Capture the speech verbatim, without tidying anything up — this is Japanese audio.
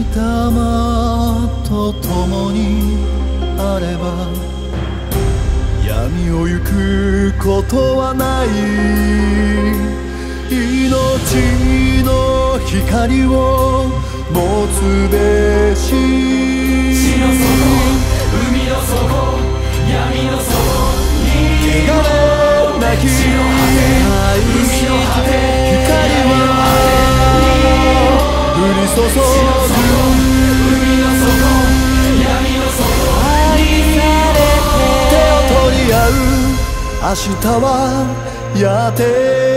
玉と共にあれば闇を行くことはない。命の光を持つべし。 地の底、海の底、闇の底に汚れなき地の果て、海の果て、 光は降り注ぐ。 海の底、闇の底に手を取り合う明日はやって